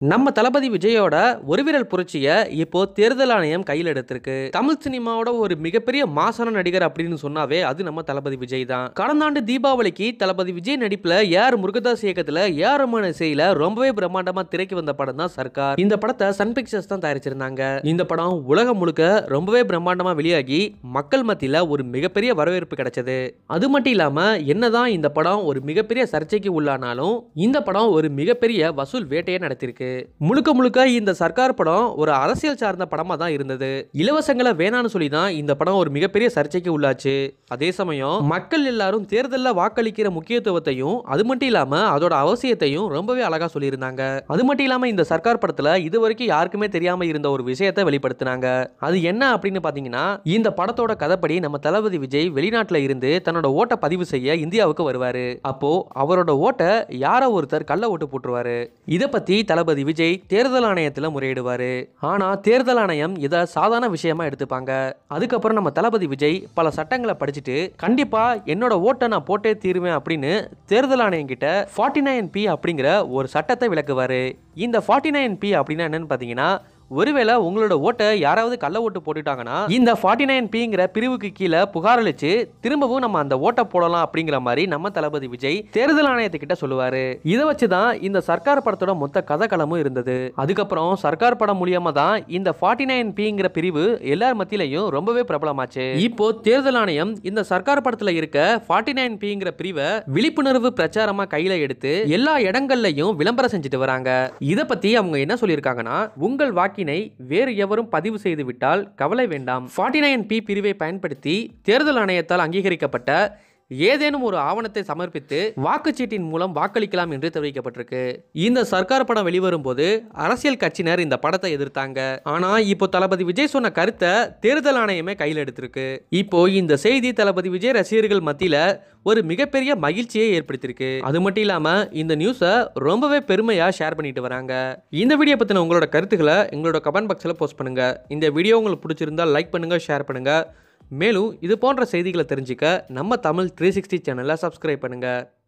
நம்ம தளபதி விஜயோட ஒரு விரல் புரட்சியை இப்போ தேர்தல் ஆணையம் கையில் எடுத்திருக்கு. தமிழ் சினிமாவோட ஒரு மிகப்பெரிய மாசான நடிகர் அப்படின்னு சொன்னாவே அது நம்ம தளபதி விஜய் தான். கடந்த ஆண்டு தீபாவளிக்கு தளபதி விஜய் நடிப்புல ஏஆர் முருகதாஸ் இயக்கத்துல ஏஆர் ரஹ்மான் இசையில ரொம்பவே பிரம்மாண்டமா திரைக்கு வந்த படம் தான் சர்க்கார். இந்த படத்தை சன் பிக்சர்ஸ் தான் தயாரிச்சிருந்தாங்க. இந்த படம் உலகம் முழுக்க ரொம்பவே பிரம்மாண்டமா வெளியாகி மக்கள் மத்தியில ஒரு மிகப்பெரிய வரவேற்பு கிடைச்சது. அது மட்டும் இல்லாம என்னதான் இந்த படம் ஒரு மிகப்பெரிய சர்ச்சைக்கு உள்ளானாலும் இந்த படம் ஒரு மிகப்பெரிய வசூல் வேட்டையை நடத்திருக்கு. முழுக்க முழுக்க இந்த சர்க்கார் படம் ஒரு அரசியல் சார்ந்த படமா தான் இருந்தது. இலவசங்களை வேணான்னு சொல்லி தான் இந்த படம் ஒரு மிகப்பெரிய சர்ச்சைக்கு உள்ளாச்சு. அதே சமயம் மக்கள் எல்லாரும் தேர்தலில் வாக்களிக்கிற முக்கியத்துவத்தையும் அது மட்டும் இல்லாம அதோட அவசியத்தையும் ரொம்பவே அழகா சொல்லியிருந்தாங்க. அது மட்டும் இல்லாம இந்த சர்க்கார் படத்துல இது வரைக்கும் யாருக்குமே தெரியாம இருந்த ஒரு விஷயத்தை வெளிப்படுத்தினாங்க. அது என்ன அப்படின்னு பாத்தீங்கன்னா, இந்த படத்தோட கதைப்படி நம்ம தளபதி விஜய் வெளிநாட்டுல இருந்து தன்னோட ஓட்டை பதிவு செய்ய இந்தியாவுக்கு வருவாரு. அப்போ அவரோட ஓட்டை யாரோ ஒருத்தர் கள்ள ஓட்டு போட்டுருவாரு. இதை பத்தி தளபதி விஜய் தேர்தல் ஆணையத்தில் முறையிடுவாரு. ஆனா தேர்தல் ஆணையம் இதை சாதாரண விஷயமா எடுத்துப்பாங்க. அதுக்கப்புறம் நம்ம தளபதி விஜய் பல சட்டங்களை படிச்சுட்டு கண்டிப்பா என்னோட ஓட்டை நான் போட்டே தீருவேன் அப்படின்னு தேர்தல் ஆணையம் கிட்ட 49P அப்படிங்கிற ஒரு சட்டத்தை விளக்குவாரு. இந்த 49P அப்படின்னா என்னன்னு பாத்தீங்கன்னா, ஒருவேளை உங்களோட ஓட்டை யாராவது கள்ள ஓட்டு போட்டுட்டாங்கன்னா இந்த 49Pங்கிற பிரிவுக்கு கீழே புகார் அளிச்சு திரும்பவும் நம்ம அந்த ஓட்டை போடலாம் அப்படிங்கிற மாதிரி நம்ம தளபதி விஜய் தேர்தல் ஆணையத்துக்கிட்ட சொல்லுவாரு. இதை வச்சுதான் இந்த சர்க்கார் படத்தோட மொத்த கதைக்களமும் இருந்தது. அதுக்கப்புறம் சர்க்கார் படம் மூலியமா தான் இந்த 49Pங்கிற பிரிவு எல்லார் மத்தியிலையும் ரொம்பவே பிரபலமாச்சு. இப்போ தேர்தல் ஆணையம் இந்த சர்க்கார் படத்துல இருக்க 49Pங்கிற பிரிவை விழிப்புணர்வு பிரச்சாரமா கையில எடுத்து எல்லா இடங்கள்லயும் விளம்பரம் செஞ்சுட்டு வராங்க. இதை பத்தி அவங்க என்ன சொல்லியிருக்காங்கன்னா, உங்கள் வாக்கினை வேறு எவரும் பதிவு செய்து விட்டால் கவலை வேண்டாம். 49P பிரிவை பயன்படுத்தி தேர்தல் ஆணையத்தால் அங்கீகரிக்கப்பட்ட ஏதேனும் ஒரு ஆவணத்தை சமர்ப்பித்து வாக்குச்சீட்டின் மூலம் வாக்களிக்கலாம் என்று தெரிவிக்கப்பட்டிருக்கு. இந்த சர்க்கார் படம் வெளிவரும் போது அரசியல் கட்சியினர் இந்த படத்தை எதிர்த்தாங்க. ஆனா இப்போ தளபதி விஜய் சொன்ன கருத்தை தேர்தல் ஆணையமே கையில் எடுத்திருக்கு. இப்போ இந்த செய்தி தளபதி விஜய் ரசிகர்கள் மத்தியில ஒரு மிகப்பெரிய மகிழ்ச்சியை ஏற்படுத்தியிருக்கு. அது மட்டும் இல்லாம இந்த நியூஸை ரொம்பவே பெருமையா ஷேர் பண்ணிட்டு வராங்க. இந்த வீடியோ பத்தின உங்களோட கருத்துக்களை எங்களோட கமெண்ட் பாக்ஸ்ல போஸ்ட் பண்ணுங்க. இந்த வீடியோ உங்களுக்கு பிடிச்சிருந்தா லைக் பண்ணுங்க, ஷேர் பண்ணுங்க. மேலும் இது போன்ற செய்திகளை தெரிஞ்சுக்க நம்ம தமிழ் 360 சேனலை சப்ஸ்கிரைப் பண்ணுங்க.